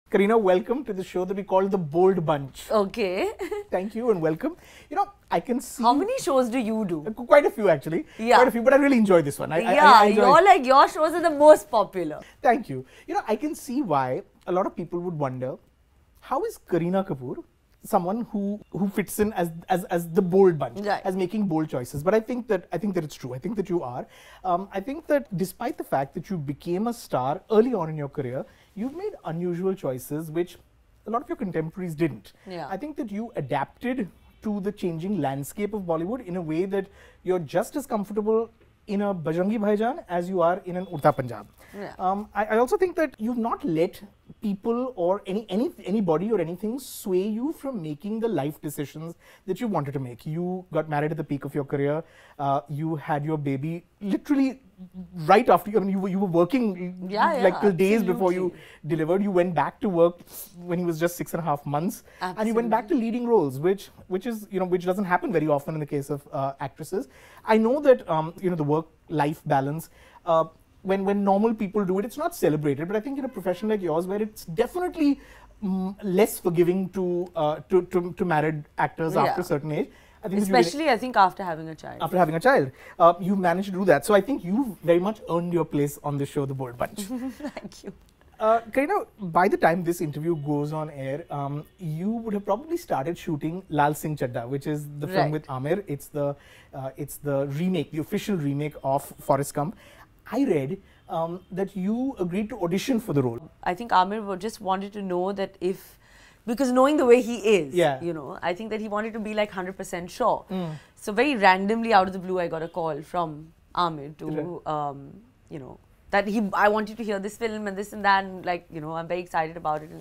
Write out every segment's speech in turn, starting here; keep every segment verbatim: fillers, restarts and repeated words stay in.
Kareena, welcome to the show that we call The Bold Bunch. Okay. Thank you and welcome. You know, I can see... How many shows do you do? Quite a few actually. Yeah. Quite a few, but I really enjoy this one. I, yeah, I, I enjoy you're like, your shows are the most popular. Thank you. You know, I can see why a lot of people would wonder, how is Kareena Kapoor someone who who fits in as as as the bold bunch, right, as making bold choices? But I think that I think that it's true. I think that you are. Um, I think that despite the fact that you became a star early on in your career, you've made unusual choices which a lot of your contemporaries didn't. Yeah. I think that you adapted to the changing landscape of Bollywood in a way that you're just as comfortable in a Bajrangi Bhaijaan as you are in an Urta Punjab. Yeah. Um, I, I also think that you've not let people or any, any anybody or anything sway you from making the life decisions that you wanted to make. You got married at the peak of your career. Uh, you had your baby literally right after. I mean, you were you were working yeah, yeah, like till days absolutely. before you delivered. You went back to work when he was just six and a half months, Absolutely. and you went back to leading roles, which which is you know which doesn't happen very often in the case of uh, actresses. I know that um, you know the work-life balance. Uh, When when normal people do it, it's not celebrated. But I think in a profession like yours, where it's definitely mm, less forgiving to, uh, to to to married actors yeah. after a certain age, I think especially I think after having a child. After having a child, uh, you've managed to do that. So I think you've very much earned your place on this show, The Bold Bunch. Thank you. Uh, Kareena, by the time this interview goes on air, um, you would have probably started shooting Lal Singh Chadda, which is the film right. with Aamir. It's the uh, it's the remake, the official remake of Forrest Gump. I read um, that you agreed to audition for the role. I think Aamir just wanted to know that if, because knowing the way he is, yeah. you know, I think that he wanted to be like one hundred percent sure. Mm. So very randomly out of the blue, I got a call from Aamir to, um, you know, that he, I want you to hear this film and this and that, and like, you know, I'm very excited about it. And,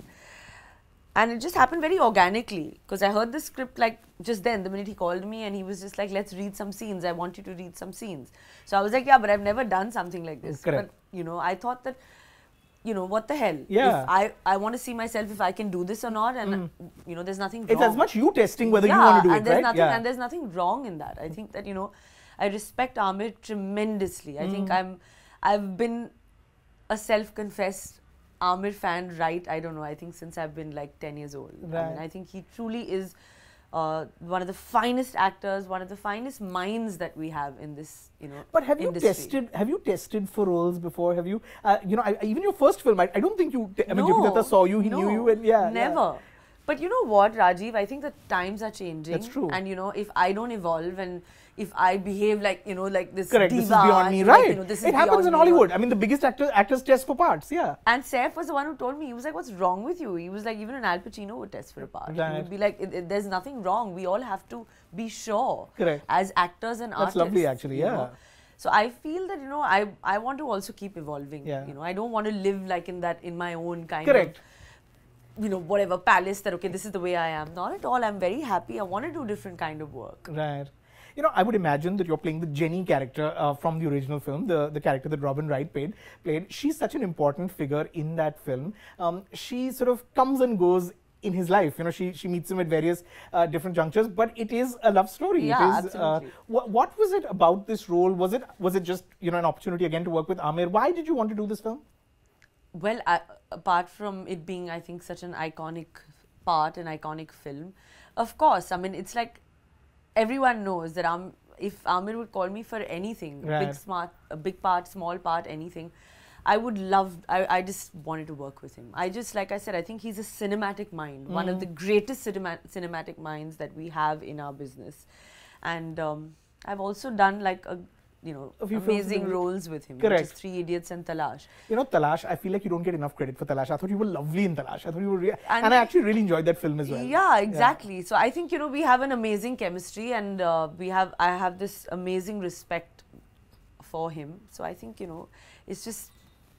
and it just happened very organically, because I heard the script like just then, the minute he called me, and he was just like, let's read some scenes. I want you to read some scenes. So I was like, yeah, but I've never done something like this. Correct. But, you know, I thought that, you know, what the hell? Yeah. If I, I want to see myself if I can do this or not, and, mm. you know, there's nothing wrong. It's as much you testing whether yeah, you want to do and it, there's right? Nothing, yeah. And there's nothing wrong in that. I think that, you know, I respect Aamir tremendously. I mm. think I'm, I've been a self-confessed Aamir fan, right? I don't know. I think since I've been like ten years old. Right. I mean, I think he truly is uh, one of the finest actors, one of the finest minds that we have in this, you know. But have industry. you tested? Have you tested for roles before? Have you? Uh, you know, I, even your first film, I, I don't think you. I mean, no, J P Datta saw you. He no, knew you, and yeah, never. Yeah. But you know what, Rajeev? I think the times are changing. That's true. And you know, if I don't evolve and if I behave like, you know, like this Correct, diva, this is beyond me, like, right? You know, this it is happens in me. Hollywood. I mean, the biggest actor, actors test for parts, yeah. And Saif was the one who told me, he was like, what's wrong with you? He was like, even an Al Pacino would test for a part. Right. He would be like, it, it, there's nothing wrong. We all have to be sure. Correct. As actors and That's artists. That's lovely, actually, yeah. Know? So I feel that, you know, I, I want to also keep evolving. Yeah. You know, I don't want to live like in that, in my own kind Correct. of, you know, whatever palace that, okay, this is the way I am. Not at all. I'm very happy. I want to do different kind of work. Right. You know, I would imagine that you're playing the Jenny character uh, from the original film, the, the character that Robin Wright played, played. She's such an important figure in that film. Um, she sort of comes and goes in his life. You know, she, she meets him at various uh, different junctures, but it is a love story. Yeah, it is, absolutely. Uh, wh what was it about this role? Was it, was it just, you know, an opportunity again to work with Aamir? Why did you want to do this film? Well, I, apart from it being, I think, such an iconic part, an iconic film, of course, I mean, it's like everyone knows that um, if Aamir would call me for anything, right. big smart, a big part, small part, anything, I would love, I, I just wanted to work with him. I just, like I said, I think he's a cinematic mind, mm. one of the greatest cinema, cinematic minds that we have in our business. And um, I've also done like a you know, amazing roles with him. Correct. Which is Three Idiots and Talash. You know, Talash, I feel like you don't get enough credit for Talash. I thought you were lovely in Talash. I thought you were, and, and I actually really enjoyed that film as well. Yeah, exactly. Yeah. So I think, you know, we have an amazing chemistry, and uh, we have, I have this amazing respect for him. So I think, you know, it's just.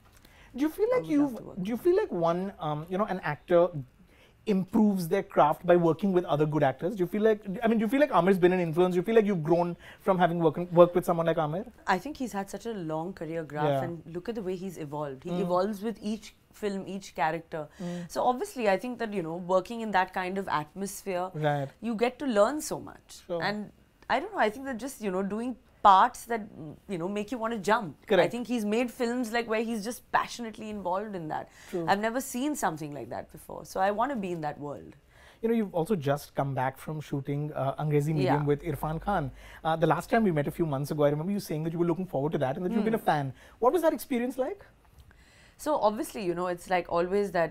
Do you feel like you? Do you feel like one, um, you know, an actor improves their craft by working with other good actors? Do you feel like, I mean, do you feel like Aamir's been an influence? Do you feel like you've grown from having work, worked with someone like Aamir? I think he's had such a long career graph, yeah. and look at the way he's evolved. He mm. evolves with each film, each character. Mm. So obviously, I think that, you know, working in that kind of atmosphere, right. you get to learn so much. Sure. And I don't know, I think that just, you know, doing parts that, you know, make you want to jump. Correct. I think he's made films like where he's just passionately involved in that. True. I've never seen something like that before. So I want to be in that world. You know, you've also just come back from shooting uh, Angrezi Medium Yeah. with Irfan Khan. Uh, the last time we met a few months ago, I remember you saying that you were looking forward to that and that you've been a fan. What was that experience like? So obviously, you know, it's like always that,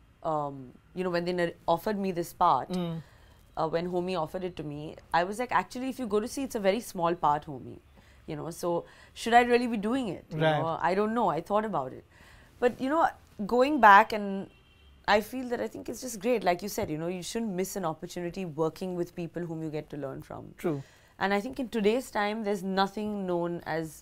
um, you know, when they nar- offered me this part, Mm. uh, when Homie offered it to me, I was like, actually, if you go to see, it's a very small part, Homie. You know, so should I really be doing it? You Right. know, I don't know. I thought about it. But, you know, going back, and I feel that I think it's just great. Like you said, you know, you shouldn't miss an opportunity working with people whom you get to learn from. True. And I think in today's time, there's nothing known as,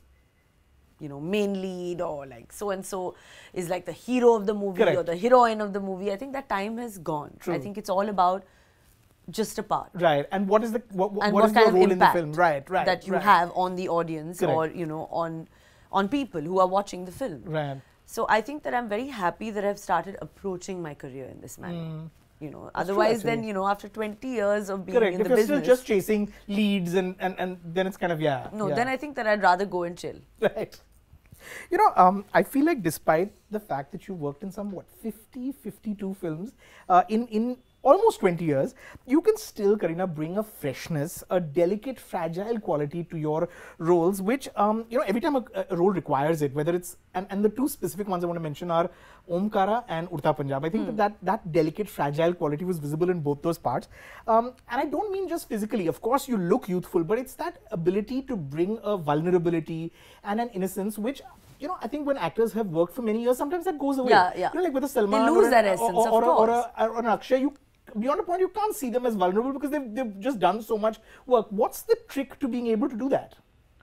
you know, main lead or like so-and-so is like the hero of the movie Correct. or the heroine of the movie. I think that time has gone. True. I think it's all about just a part. Right. And what is the what, And what what is kind your of role in the impact film? Right, right. that you right. have on the audience Correct. or, you know, on on people who are watching the film. Right. So I think that I'm very happy that I've started approaching my career in this manner. Mm. You know, true, otherwise then, actually. you know, after twenty years of being Correct. in If the you're business, still just chasing leads and, and, and then it's kind of, yeah. no, yeah. then I think that I'd rather go and chill. Right. You know, um, I feel like despite the fact that you worked in some, what, fifty, fifty-two films uh, in, in almost twenty years, you can still, Kareena, bring a freshness, a delicate, fragile quality to your roles, which, um, you know, every time a, a role requires it, whether it's, and, and the two specific ones I want to mention are Omkara and Urta Punjab. I think that, that that delicate, fragile quality was visible in both those parts. Um, and I don't mean just physically. Of course, you look youthful, but it's that ability to bring a vulnerability and an innocence, which, you know, I think when actors have worked for many years, sometimes that goes away. Yeah, yeah. You know, like with a Salman lose or, that an, essence, or, or, of or, course. a, or an Akshay, you, beyond a point, you can't see them as vulnerable because they've, they've just done so much work. What's the trick to being able to do that?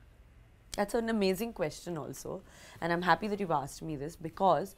That's an amazing question also. And I'm happy that you've asked me this because,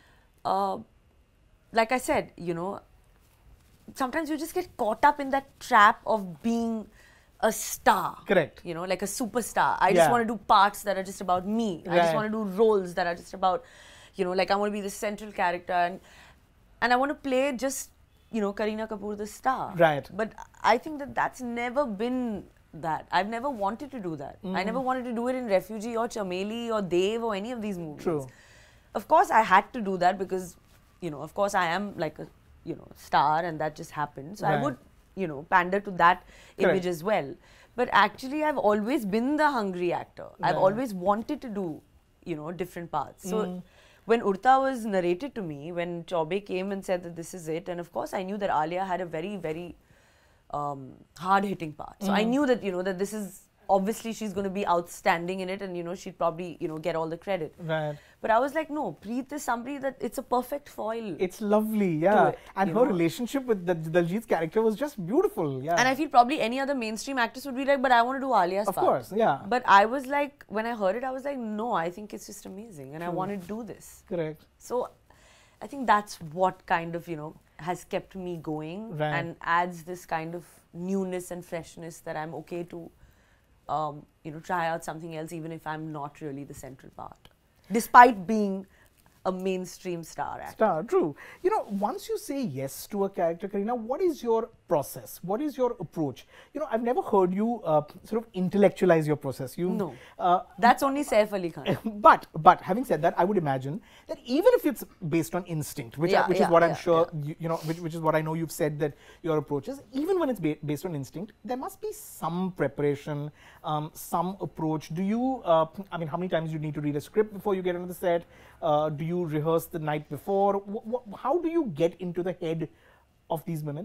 uh, like I said, you know, sometimes you just get caught up in that trap of being a star. Correct. You know, like a superstar. I Yeah. just want to do parts that are just about me. I Right. just want to do roles that are just about, you know, like I want to be the central character and and I want to play just, you know, Kareena Kapoor the star. Right. But I think that that's never been that. I've never wanted to do that. I never wanted to do it in Refugee or Chameli or Dev or any of these movies. True. Of course, I had to do that because, you know, of course, I am like a, you know, star and that just happened. So Right. I would, you know, pander to that Correct. image as well. But actually, I've always been the hungry actor. I've Right. always wanted to do, you know, different parts. So Mm. when Urta was narrated to me, when Chaube came and said that this is it, and of course, I knew that Alia had a very, very um, hard-hitting part. So I knew that, you know, that this is, obviously she's going to be outstanding in it and, you know, she'd probably, you know, get all the credit. Right. But I was like, no, Preet is somebody that, it's a perfect foil. It's lovely, yeah. it, and you her know. relationship with the, Daljit's character was just beautiful, yeah. And I feel probably any other mainstream actress would be like, but I want to do Alia's Of part. course, yeah. But I was like, when I heard it, I was like, no, I think it's just amazing and I want to do this. Correct. So I think that's what kind of, you know, has kept me going Right. and adds this kind of newness and freshness that I'm okay to, um, you know, try out something else even if I'm not really the central part. Despite being a mainstream star actor. Star, true. You know, once you say yes to a character, Kareena, what is your process? What is your approach? You know, I've never heard you uh, sort of intellectualize your process. You No. Uh, That's only Saif Ali Khan. but but having said that, I would imagine that even if it's based on instinct, which I, Yeah, which is yeah, what I'm yeah, sure you, you know, which, which is what I know you've said that your approach is. Even when it's ba based on instinct, there must be some preparation, um, some approach. Do you? Uh, I mean, how many times do you need to read a script before you get onto the set? Uh, do you rehearse the night before? W w how do you get into the head of these women?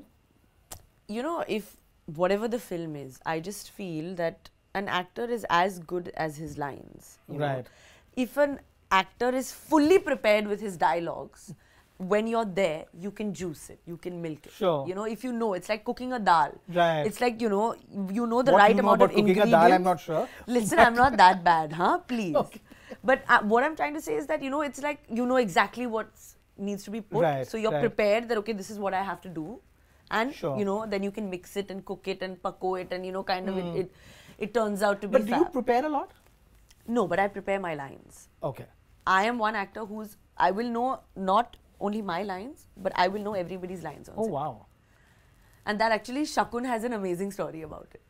You know, if whatever the film is, I just feel that an actor is as good as his lines. You know? Right. If an actor is fully prepared with his dialogues, when you're there, you can juice it, you can milk it. Sure. You know, if you know, it's like cooking a dal. Right. It's like, you know, you know the What right you know amount about of cooking ingredients. a dal, I'm not sure. Listen, I'm not that bad, huh? Please. Okay. But uh, what I'm trying to say is that, you know, it's like, you know exactly what needs to be put. Right, so you're right. prepared that, okay, this is what I have to do. And, Sure. you know, then you can mix it and cook it and pako it and, you know, kind of it, it, it turns out to be But do you fab. prepare a lot? No, but I prepare my lines. Okay. I am one actor who's, I will know not only my lines, but I will know everybody's lines on Oh, set. wow. And that actually, Shakun has an amazing story about it.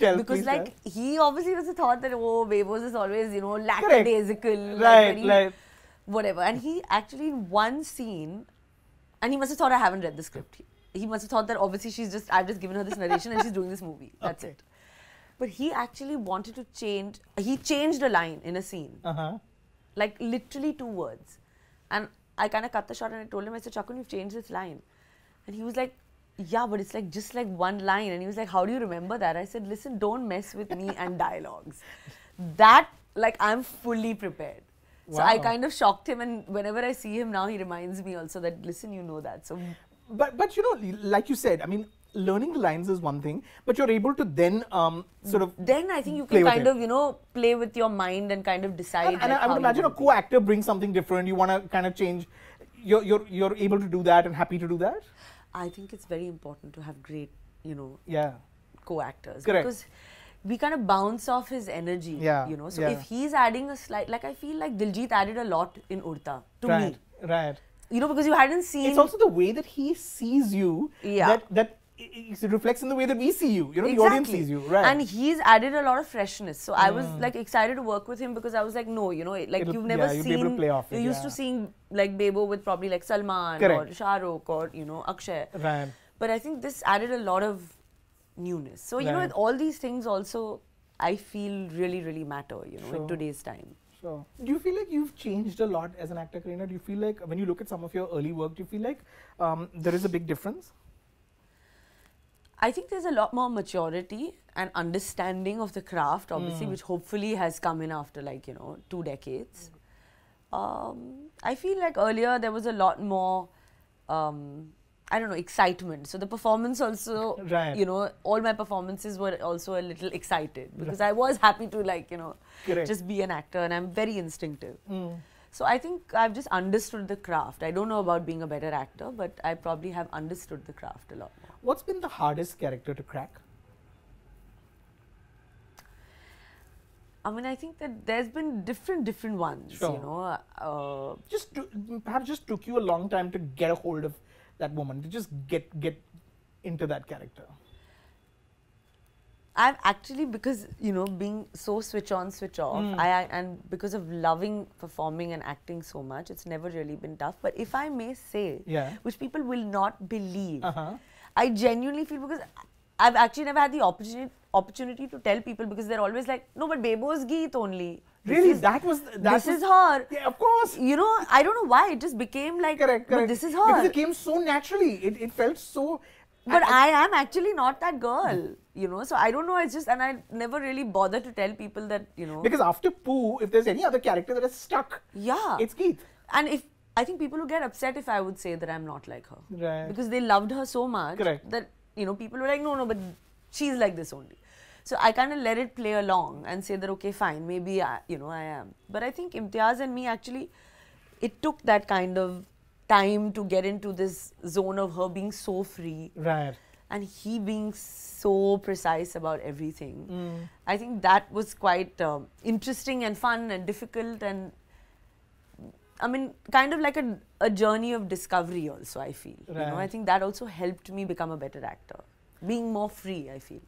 Tell, because please like tell. he obviously was a thought that oh, Bebos is always, you know, lackadaisical, like, Right, very right. whatever. And he actually in one scene, and he must have thought I haven't read the script. He, he must have thought that obviously she's just I've just given her this narration and she's doing this movie. That's Okay. it. But he actually wanted to change. He changed a line in a scene, Uh huh. like literally two words, and I kind of cut the shot and I told him, I said, Chakun, you've changed this line, and he was like, yeah, but it's like just like one line. And he was like, how do you remember that? I said, listen, don't mess with me and dialogues. That, like, I'm fully prepared. Wow. So I kind of shocked him, and whenever I see him now, he reminds me also that, listen, you know that. So, but but you know, like you said, I mean, learning the lines is one thing, but you're able to then um, sort of then I think you can kind of, you know, play with your mind and kind of decide. And, and like I would imagine a co-actor brings something different. You want to kind of change. You're you're you're able to do that and happy to do that. I think it's very important to have great, you know, yeah, co-actors. Correct. Because we kind of bounce off his energy, yeah, you know. So yeah. if he's adding a slight, like I feel like Diljit added a lot in Urta to right, me. Right. You know, because you hadn't seen. It's also the way that he sees you. Yeah. That that it reflects in the way that we see you. You know, exactly. the audience sees you. Right. And he's added a lot of freshness. So mm. I was Mm. like excited to work with him because I was like, no, you know, like It'll, you've never yeah, you'll seen. Be able to play off it, you're used yeah. to seeing like Bebo with probably like Salman Correct. or Shah Rukh or, you know, Akshay. Right. But I think this added a lot of newness. So, you right. know, with all these things also, I feel really, really matter, you know, sure. in today's time. Sure. Do you feel like you've changed a lot as an actor, Kareena? Do you feel like when you look at some of your early work, do you feel like um, there is a big difference? I think there's a lot more maturity and understanding of the craft, obviously, mm. which hopefully has come in after like, you know, two decades. Um, I feel like earlier there was a lot more, um, I don't know, excitement. So the performance also, right. you know, all my performances were also a little excited because right. I was happy to like, you know, Correct. just be an actor, and I'm very instinctive. Mm. So I think I've just understood the craft. I don't know about being a better actor, but I probably have understood the craft a lot more. What's been the hardest character to crack? I mean, I think that there's been different, different ones, sure. you know. Uh, just to, perhaps just took you a long time to get a hold of that woman, to just get get into that character. I've actually, because, you know, being so switch on, switch off, mm. I, and because of loving performing and acting so much, it's never really been tough. But if I may say, yeah. which people will not believe, uh-huh. I genuinely feel, because I've actually never had the opportunity opportunity to tell people, because they're always like, no, but Bebo's Geet only. This really? Is, that was... That this was, is her. Yeah, of course. You know, I don't know why, it just became like, correct, correct. but this is her. Because it came so naturally. It, it felt so... But I, I am actually not that girl, you know, so I don't know, it's just, and I never really bother to tell people that, you know. Because after Pooh, if there's any other character that is stuck, yeah, it's Keith. And if, I think people would get upset if I would say that I'm not like her. Right. Because they loved her so much. Correct. That, you know, people were like, no, no, but she's like this only. So I kind of let it play along and say that, okay, fine, maybe, I, you know, I am. But I think Imtiaz and me actually, it took that kind of time to get into this zone of her being so free. Right. And he being so precise about everything. Mm. I think that was quite um, interesting and fun and difficult, and I mean, kind of like a, a journey of discovery also, I feel. Right. You know, I think that also helped me become a better actor. Being more free, I feel.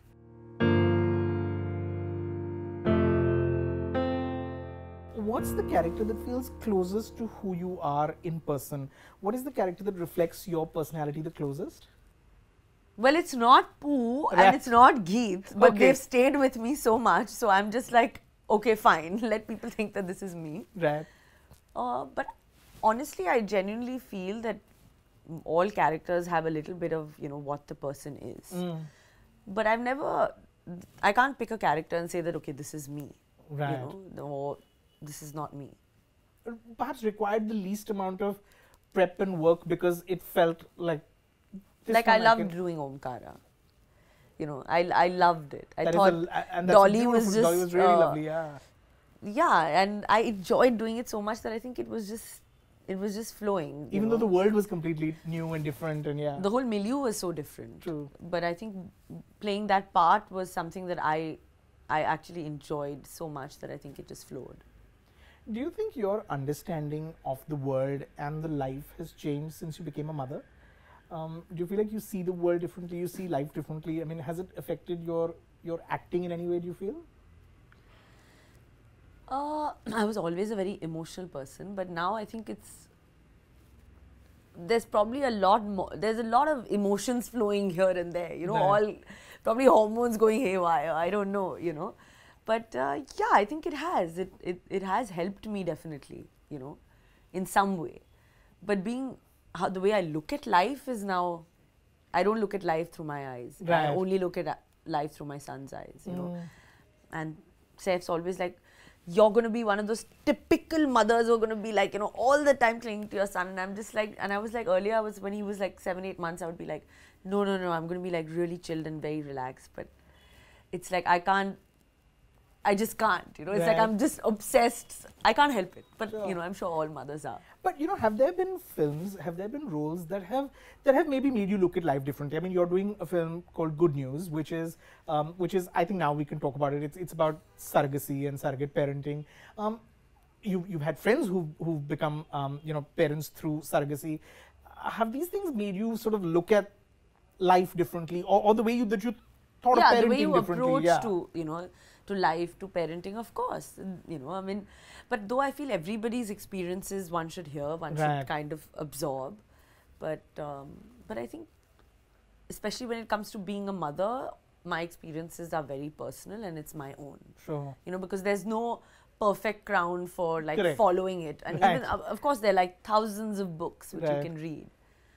What's the character that feels closest to who you are in person? What is the character that reflects your personality the closest? Well, it's not Pooh right. and it's not Geet, but okay. they've stayed with me so much, so I'm just like, okay, fine, let people think that this is me. Right. Uh, but honestly, I genuinely feel that all characters have a little bit of, you know, what the person is. Mm. But I've never, I can't pick a character and say that, okay, this is me. Right. You know, or this is not me. Perhaps required the least amount of prep and work because it felt like this like I loved I doing Omkara. You know, I, I loved it. I that thought a, and Dolly was just Dolly was really uh, lovely, yeah. Yeah, and I enjoyed doing it so much that I think it was just it was just flowing. Even know? though the world was completely new and different, and yeah. The whole milieu was so different. True. But I think playing that part was something that I I actually enjoyed so much that I think it just flowed. Do you think your understanding of the world and the life has changed since you became a mother? Um, do you feel like you see the world differently, you see life differently? I mean, has it affected your your acting in any way, do you feel? Uh, I was always a very emotional person, but now I think it's there's probably a lot more. There's a lot of emotions flowing here and there. You know, Right. all probably hormones going haywire. I don't know. You know, but uh, yeah, I think it has. It, it it has helped me definitely. You know, in some way. But being how the way I look at life is now, I don't look at life through my eyes. Right. I only look at uh, life through my son's eyes. You know, Mm. and Saif's always like, you're going to be one of those typical mothers who are going to be like, you know, all the time clinging to your son. And I'm just like, and I was like, earlier, I was, when he was like seven, eight months, I would be like, no, no, no, I'm going to be like really chilled and very relaxed. But it's like, I can't, I just can't, you know, it's like Right. I'm just obsessed. I can't help it. But, Sure. you know, I'm sure all mothers are. But you know, have there been films, have there been roles that have that have maybe made you look at life differently? I mean, you're doing a film called Good News, which is um, which is I think now we can talk about it. It's it's about surrogacy and surrogate parenting. Um, you you've had friends who who've become um, you know parents through surrogacy. Uh, have these things made you sort of look at life differently, or, or the way you that you thought Yeah, of parenting the way you differently? approach Yeah. to, you know, to life, to parenting, of course. And, you know, I mean, but though I feel everybody's experiences one should hear, one Right. should kind of absorb. But, um, but I think, especially when it comes to being a mother, my experiences are very personal and it's my own. Sure. You know, because there's no perfect crown for like Correct. following it. And Right. even, of of course, there are like thousands of books which Right. you can read.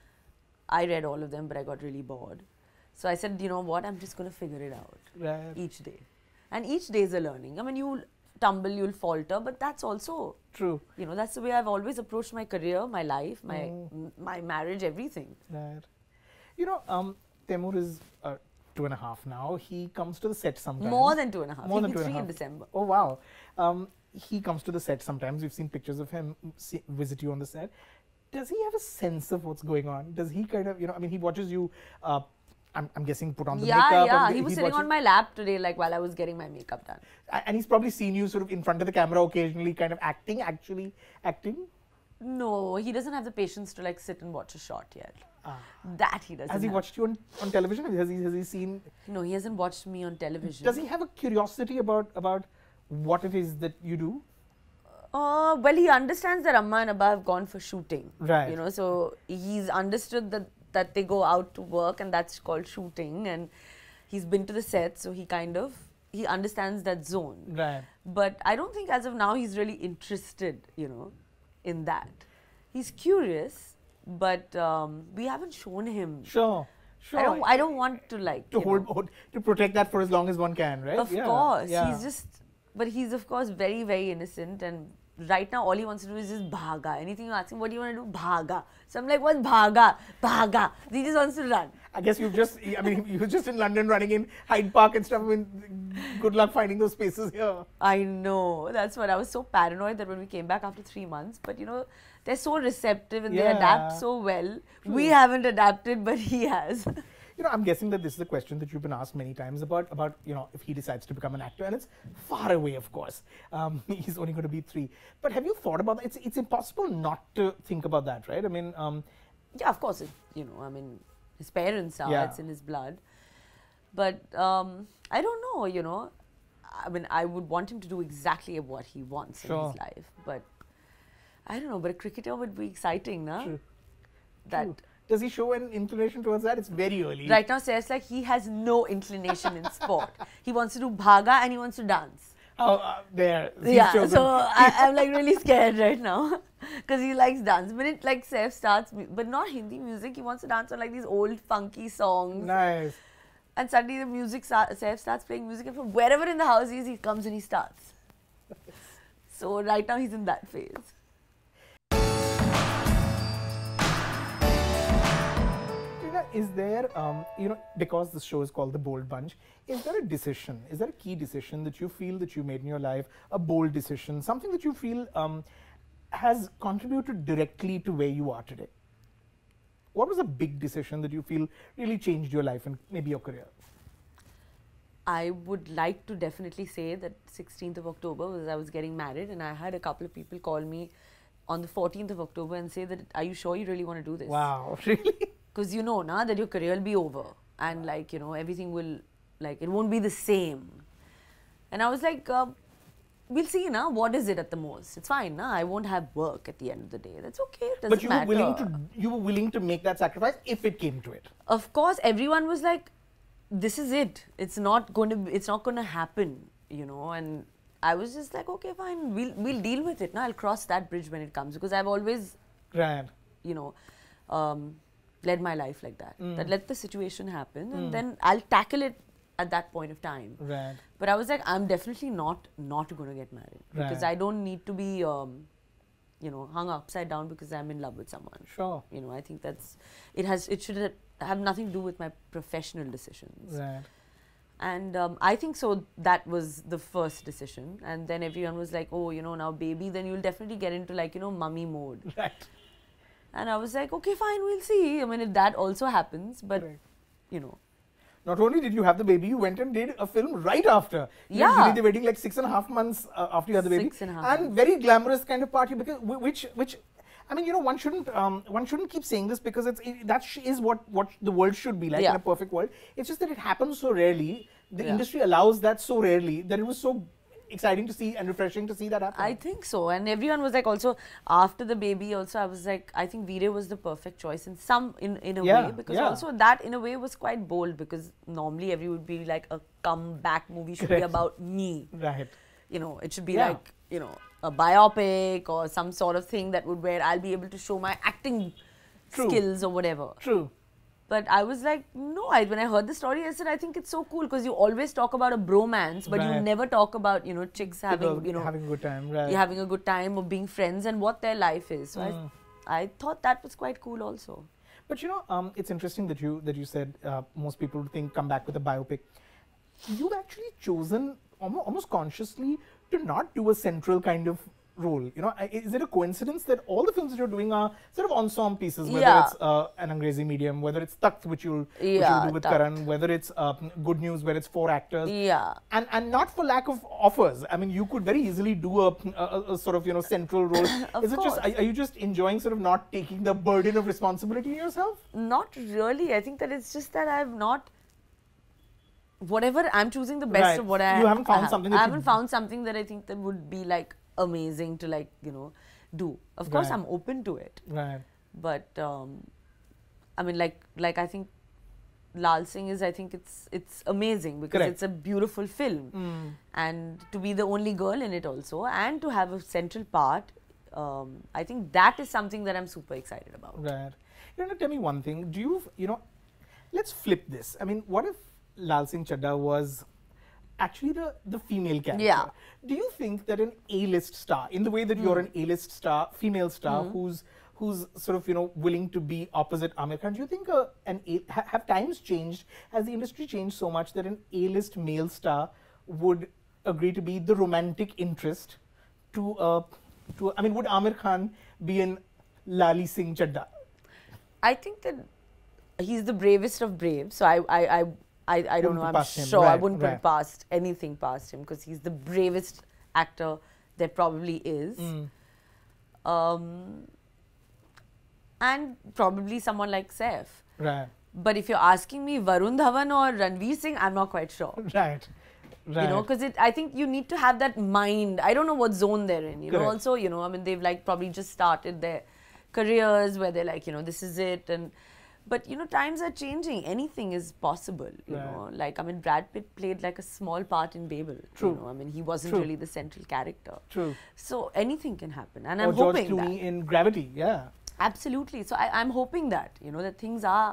I read all of them, but I got really bored. So I said, you know what, I'm just going to figure it out Right. each day. And each day is a learning. I mean, you'll tumble, you'll falter, but that's also, True. you know, that's the way I've always approached my career, my life, my Mm. m- my marriage, everything. Right. You know, um, Temur is uh, two and a half now. He comes to the set sometimes. More than two and a half. More He'll than be two and a three in half. December. Oh wow. Um, he comes to the set sometimes. We've seen pictures of him see, visit you on the set. Does he have a sense of what's going on? Does he kind of, you know, I mean, he watches you. Uh, I'm, I'm guessing put on the Yeah, makeup. yeah. and He was sitting watches- on my lap today, like while I was getting my makeup done. a- and he's probably seen you sort of in front of the camera occasionally, kind of acting, actually acting. No, he doesn't have the patience to like sit and watch a shot yet. Ah. That he doesn't. Has he have. watched you on, on television? Has he has he seen? No, he hasn't watched me on television. Does he have a curiosity about about what it is that you do? Uh, well, he understands that Amma and Abba have gone for shooting. Right. You know, so he's understood that, that they go out to work and that's called shooting. And he's been to the set, so he kind of, he understands that zone. Right. But I don't think as of now he's really interested, you know, in that. He's curious, but um, we haven't shown him. Sure. Sure. I don't, I don't want to like, to you hold, know, hold to protect that for as long as one can, right? Of Yeah, course, yeah. he's just, but he's of course very, very innocent. And right now, all he wants to do is just bhaga. Anything you ask him, what do you want to do? Bhaga. So I'm like, what's bhaga? Bhaga. He just wants to run. I guess you've just, I mean, you were just in London running in Hyde Park and stuff. I mean, good luck finding those spaces here. I know. That's what I was so paranoid that when we came back after three months, but you know, they're so receptive and they Yeah. adapt so well. True. We haven't adapted, but he has. You know, I'm guessing that this is a question that you've been asked many times about, about you know, if he decides to become an actor, and it's far away, of course. Um, he's only going to be three. But have you thought about that? It's, it's impossible not to think about that, right? I mean, um, Yeah, of course, it, you know, I mean, his parents are, Yeah. it's in his blood. But um, I don't know, you know. I mean, I would want him to do exactly what he wants in Sure. his life. But I don't know, but a cricketer would be exciting, na? True. That True. Does he show an inclination towards that? It's very early. right now says like he has no inclination in sport. He wants to do bhaga and he wants to dance. Oh, uh, there. He's Yeah, chosen. so I, I'm like really scared right now because he likes dance. When it like Saif starts, mu- but not Hindi music, he wants to dance on like these old funky songs. Nice. And suddenly the music, sta- Saif starts playing music and from wherever in the house he is, he comes and he starts. So right now he's in that phase. Kareena, is there, um, you know, because this show is called The Bold Bunch, is there a decision, is there a key decision that you feel that you made in your life, a bold decision, something that you feel um, has contributed directly to where you are today? What was a big decision that you feel really changed your life and maybe your career? I would like to definitely say that sixteenth of October was I was getting married and I had a couple of people call me on the fourteenth of October and say that, are you sure you really want to do this? Wow, really? Because you know na, that your career will be over and like, you know, everything will like it won't be the same. And I was like, uh, we'll see now. What is it at the most? It's fine. Nah? I won't have work at the end of the day. That's okay. It doesn't But you matter. were willing to you were willing to make that sacrifice if it came to it. Of course, everyone was like, "This is it. It's not going to. It's not going to happen." You know. And I was just like, "Okay, fine. We'll we'll deal with it. Now I'll cross that bridge when it comes." Because I've always, right. you know, um, led my life like that. Mm. That let the situation happen, and Mm. then I'll tackle it at that point of time. Right. But I was like, I'm definitely not not going to get married because Right. I don't need to be, um, you know, hung upside down because I'm in love with someone. Sure. You know, I think that's it has it should have nothing to do with my professional decisions. Right. And um, I think so. That was the first decision, and then everyone was like, oh, you know, now baby, then you'll definitely get into like you know mummy mode. Right. And I was like, okay, fine, we'll see. I mean, if that also happens, but Right. you know. Not only did you have the baby, you went and did a film right after. You Yeah. You did the wedding like six and a half months uh, after you had the baby. Six and a half And months. very glamorous kind of party, because wh- which which, I mean, you know, one shouldn't um, one shouldn't keep saying this because it's it, that sh- is what what the world should be like Yeah. in a perfect world. It's just that it happens so rarely. The Yeah. industry allows that so rarely that it was so exciting to see and refreshing to see that happen. I think so, and everyone was like, also after the baby, also I was like, I think Veere was the perfect choice in some in in a Yeah, way, because yeah. also that in a way was quite bold, because normally every would be like a comeback movie should be Correct. about me, Right. you know, it should be Yeah. like you know a biopic or some sort of thing that would where I'll be able to show my acting True. skills or whatever. True. But I was like, no, I, when I heard the story, I said, I think it's so cool because you always talk about a bromance, but you Right. never talk about, you know, chicks having, People you know, having a good time. Right. you're having a good time or being friends and what their life is. So Mm. I, I thought that was quite cool also. But you know, um, it's interesting that you that you said uh, most people would think come back with a biopic. You've actually chosen almost, almost consciously to not do a central kind of role. You know, I- is it a coincidence that all the films that you're doing are sort of ensemble pieces, whether Yeah. it's uh, an Angrezi medium, whether it's Takht, which you'll, which Yeah, you'll do with Takht. Karan, whether it's uh, Good News, where it's four actors. Yeah. And, and not for lack of offers. I mean, you could very easily do a, a, a sort of, you know, central role. Of Is it just, course. are, are you just enjoying sort of not taking the burden of responsibility yourself? Not really. I think that it's just that I've not, whatever, I'm choosing the best Right. of what I You haven't found I have. something I that you- haven't found something that I think that would be like amazing to like, you know, do. Of course, Right. I'm open to it. Right. But, um, I mean, like, like I think Lal Singh is, I think it's it's amazing because Correct. it's a beautiful film. Mm. And to be the only girl in it also and to have a central part, um, I think that is something that I'm super excited about. Right. You know, tell me one thing. Do you, you know, let's flip this. I mean, what if Lal Singh Chaddha was actually the, the female character? Yeah. Do you think that an A-list star, in the way that you're an A-list star, female star, who's who's sort of, you know, willing to be opposite Aamir Khan, do you think uh, an A, ha, have times changed? Has the industry changed so much that an A-list male star would agree to be the romantic interest to, uh, to I mean, would Aamir Khan be in Lali Singh Chaddha? I think that he's the bravest of brave. So I, I, I, I, I don't Wouldn't know. put I'm past him, sure I right, wouldn't put right. it past anything past him because he's the bravest actor there probably is. Mm. Um, and probably someone like Saif. Right. But if you're asking me Varun Dhawan or Ranveer Singh, I'm not quite sure. Right. Right. You know, because it. I think you need to have that mind. I don't know what zone they're in. You know, Correct. also, you know, I mean, they've like probably just started their careers where they're like, you know, this is it. And but you know, times are changing. Anything is possible. You Right. know, like I mean, Brad Pitt played like a small part in Babel. True. You know, I mean, he wasn't True. really the central character. True. So anything can happen, and Or I'm George hoping Clooney that. in Gravity, yeah. Absolutely. So I, I'm hoping that you know that things are.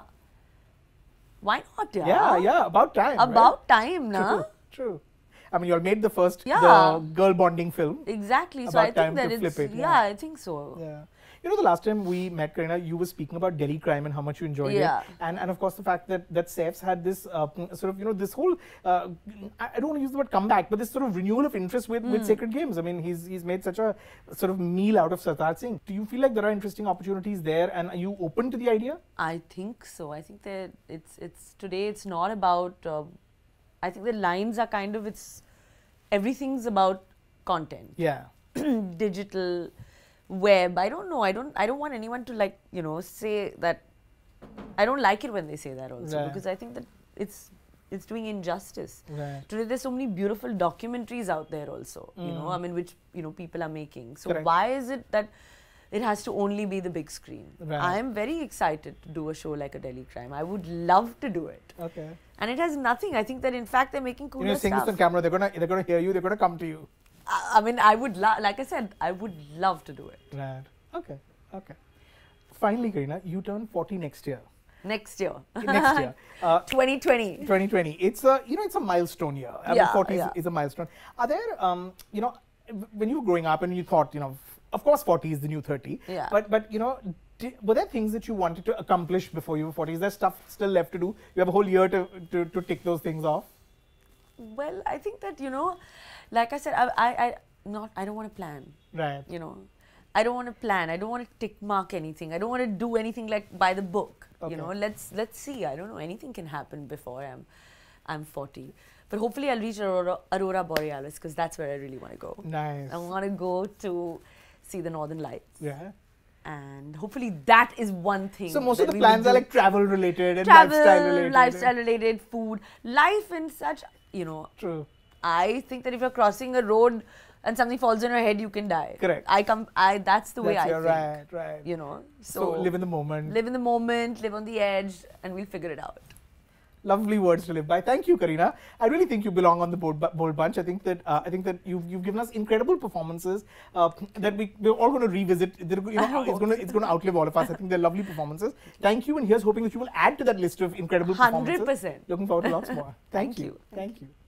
Why not? Yeah. Yeah, yeah, about time. About right? time, True, na? true. I mean, you all made the first Yeah. the girl bonding film. Exactly. So About I time think that to it's flip it, yeah. yeah. I think so. Yeah. You know, the last time we met, Kareena, you were speaking about Delhi crime and how much you enjoyed Yeah. it. And, and of course, the fact that, that Saif's had this uh, sort of, you know, this whole, uh, I I don't want to use the word comeback, but this sort of renewal of interest with, with Sacred Games. I mean, he's he's made such a sort of meal out of Sartar Singh. Do you feel like there are interesting opportunities there, and are you open to the idea? I think so. I think that it's it's today. It's not about. Uh, I think the lines are kind of it's. Everything's about content. Yeah. Digital, web. I don't know. I don't. I don't want anyone to like you know say that. I don't like it when they say that also Right. because I think that it's it's doing injustice. Right. Today there's so many beautiful documentaries out there also, Mm. you know, I mean, which, you know, people are making. So Correct. why is it that it has to only be the big screen? Right. I am very excited to do a show like A Delhi Crime. I would love to do it. Okay. And it has nothing. I think that in fact they're making cooler You know, saying stuff. this on camera, they're gonna they're gonna hear you. They're gonna come to you. I, I mean, I would love, like I said, I would love to do it. Right. Okay. Okay. Finally, Kareena, you turn forty next year. Next year. Next year. Uh, twenty twenty. twenty twenty. It's a you know it's a milestone year. I Yeah, mean, forty yeah. is, is a milestone. Are there um you know when you were growing up and you thought you know of course forty is the new thirty. Yeah. But but you know did, were there things that you wanted to accomplish before you were forty? Is there stuff still left to do? You have a whole year to to, to tick those things off. Well, I think that, you know, like I said, I, I, I not I don't want to plan. Right. You know, I don't want to plan. I don't want to tick mark anything. I don't want to do anything like by the book. Okay. You know, let's let's see. I don't know. Anything can happen before I'm I'm forty. But hopefully I'll reach Aurora, Aurora Borealis because that's where I really want to go. Nice. I want to go to see the Northern Lights. Yeah. And hopefully that is one thing. So most that of the we plans will are do. like travel related and Travel, lifestyle related. lifestyle related, food, life and such. You know, True. I think that if you're crossing a road and something falls on your head, you can die. Correct. I come. I. That's the way That's I your- think. Right. Right. You know. So, So, live in the moment. live in the moment, live on the edge, and we'll figure it out. Lovely words to live by. Thank you, Kareena. I really think you belong on the bold, bu- bold bunch. I think that uh, I think that you've, you've given us incredible performances uh, that we we're all going to revisit. They're, you know, it's going to it's going to outlive all of us. I think they're lovely performances. Thank you, and here's hoping that you will add to that list of incredible performances. one hundred percent. Looking forward to lots more. Thank, Thank you. you. Thank you.